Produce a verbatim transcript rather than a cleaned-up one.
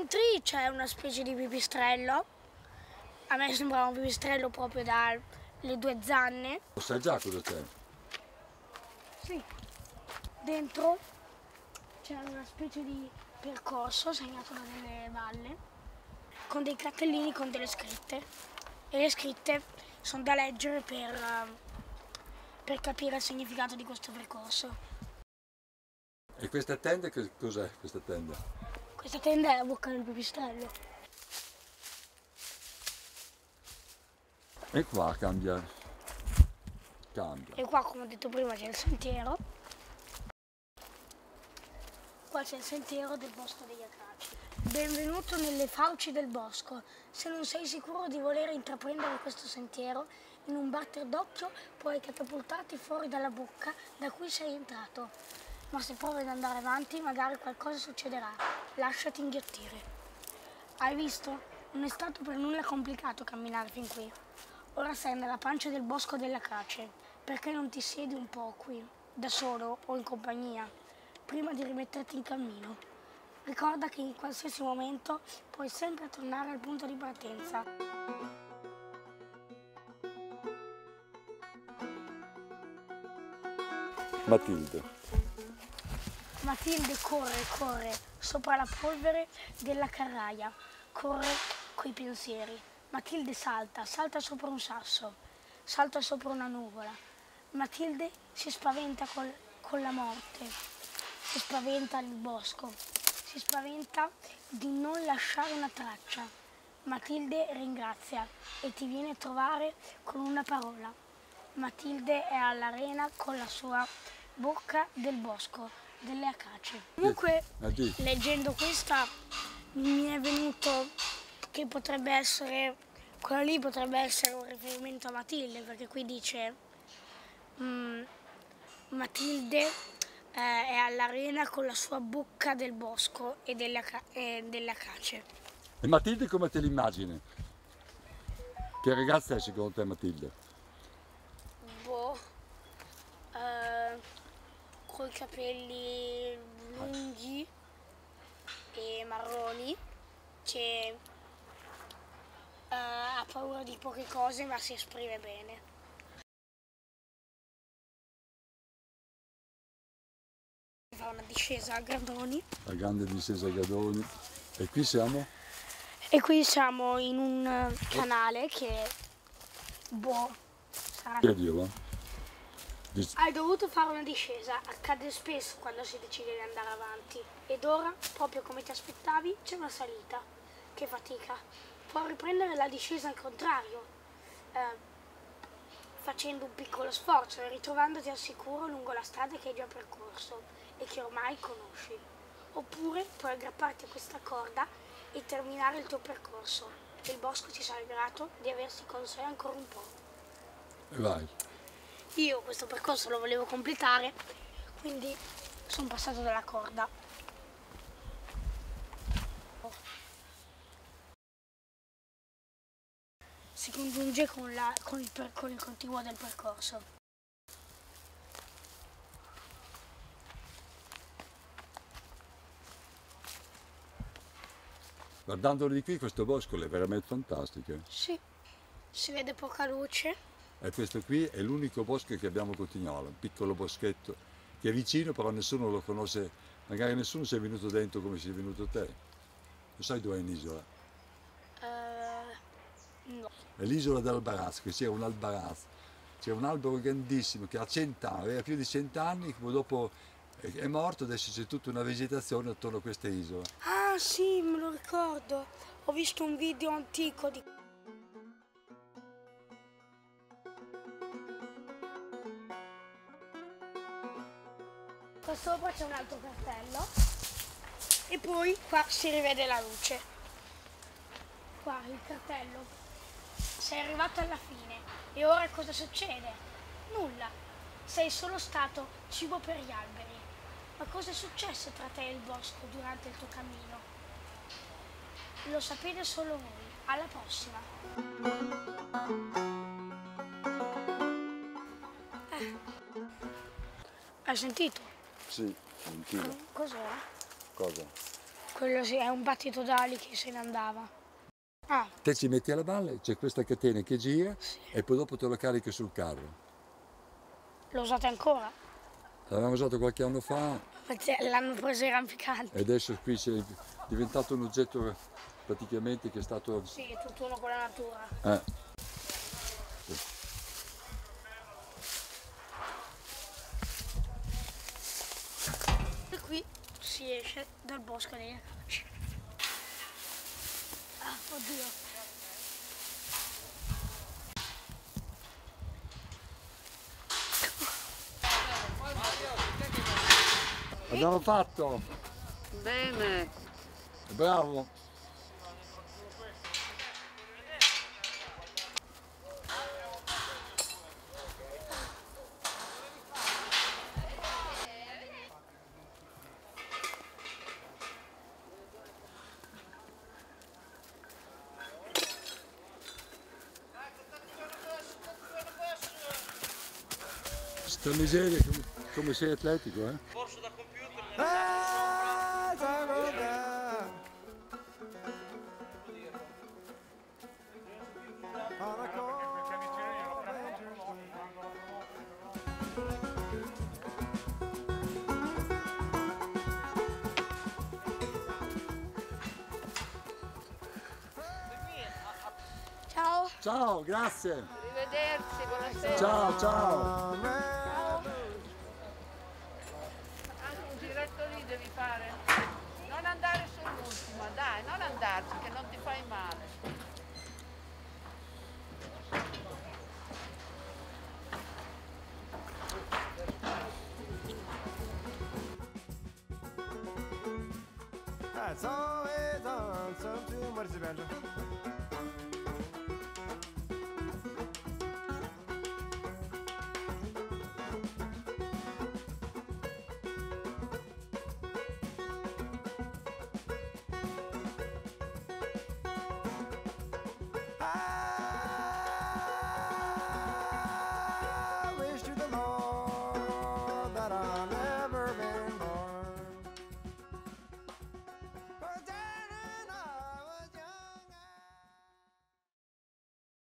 entri c'è una specie di pipistrello. A me sembrava un pipistrello proprio dalle due zanne. Lo sai già cosa c'è? Sì. Dentro c'è una specie di percorso segnato da delle valle con dei cartellini con delle scritte. E le scritte sono da leggere per, per capire il significato di questo percorso. E questa tenda, che cos'è questa tenda? Questa tenda è la bocca del pipistrello. E qua cambia, cambia. E qua, come ho detto prima, c'è il sentiero. Qua c'è il sentiero del bosco degli Acaci. Benvenuto nelle fauci del bosco. Se non sei sicuro di voler intraprendere questo sentiero, in un batter d'occhio puoi catapultarti fuori dalla bocca da cui sei entrato. Ma se provi ad andare avanti, magari qualcosa succederà. Lasciati inghiottire. Hai visto? Non è stato per nulla complicato camminare fin qui. Ora sei nella pancia del bosco delle Acacie. Perché non ti siedi un po' qui, da solo o in compagnia, prima di rimetterti in cammino? Ricorda che in qualsiasi momento puoi sempre tornare al punto di partenza. Matilde. Matilde corre, corre sopra la polvere della carraia, corre coi pensieri. Matilde salta, salta sopra un sasso, salta sopra una nuvola. Matilde si spaventa col, con la morte, si spaventa il bosco, si spaventa di non lasciare una traccia. Matilde ringrazia e ti viene a trovare con una parola. Matilde è all'arena con la sua bocca del bosco delle Acacie. Comunque, leggendo questa, mi è venuto che potrebbe essere, quello lì potrebbe essere un riferimento a Matilde, perché qui dice mm, Matilde eh, è all'arena con la sua bocca del bosco e delle, eh, delle Acacie. E Matilde come te l'immagini? Che ragazza è secondo te Matilde? Boh, eh, coi capelli lunghi e marroni, che eh, ha paura di poche cose ma si esprime bene. Fa una discesa a gradoni. La grande discesa a gradoni. E qui siamo? E qui siamo in un canale che, boh, sarà... Che Dio, va? Dic- Hai dovuto fare una discesa, accade spesso quando si decide di andare avanti. Ed ora, proprio come ti aspettavi, c'è una salita. Che fatica. Puoi riprendere la discesa al contrario, eh, facendo un piccolo sforzo e ritrovandoti al sicuro lungo la strada che hai già percorso e che ormai conosci. Oppure puoi aggrapparti a questa corda e terminare il tuo percorso. E il bosco ti sarà grato di aversi con sé ancora un po'. E vai. Io questo percorso lo volevo completare, quindi sono passato dalla corda. Si congiunge con, la, con, il, con il continuo del percorso. Guardandolo di qui questo bosco è veramente fantastico. Sì, si vede poca luce. E questo qui è l'unico bosco che abbiamo a Cotignola, un piccolo boschetto che è vicino però nessuno lo conosce, magari nessuno si è venuto dentro come sei venuto te. Lo sai dov'è l'isola? Uh, no. È l'isola dell'Albaraz, che c'era un albaraz, c'era un albero grandissimo che ha cent'anni, aveva più di cent'anni, poi dopo è morto, adesso c'è tutta una vegetazione attorno a questa isola. Ah sì, me lo ricordo, ho visto un video antico di... Qua sopra c'è un altro cartello e poi qua si rivede la luce. Qua il cartello. Sei arrivato alla fine e ora cosa succede? Nulla. Sei solo stato cibo per gli alberi. Ma cosa è successo tra te e il bosco durante il tuo cammino? Lo sapete solo voi. Alla prossima. Eh. Hai sentito? Sì, mentira. Cos'era? Cosa? Quello sì, è un battito d'ali che se ne andava. Ah, Te ci metti alla valle, c'è questa catena che gira e poi dopo te lo carichi sul carro. lo usate ancora? L'avevamo usato qualche anno fa Perché l'hanno preso i rampicanti. e adesso qui c'è diventato un oggetto praticamente che è stato... Sì, è tutt'uno con la natura. Eh. E qui si esce dal bosco dei Acaci. Ah, oddio. Abbiamo fatto! Bene. Bravo! Sta miseria, come, come sei atletico, eh? Corso da computer. Ciao. Ciao, grazie! Arrivederci, buonasera. Ciao, ciao! Anche un giretto lì devi fare. Non andare sull'ultima, dai, non andarci che non ti fai male. That's always on some too much adventure.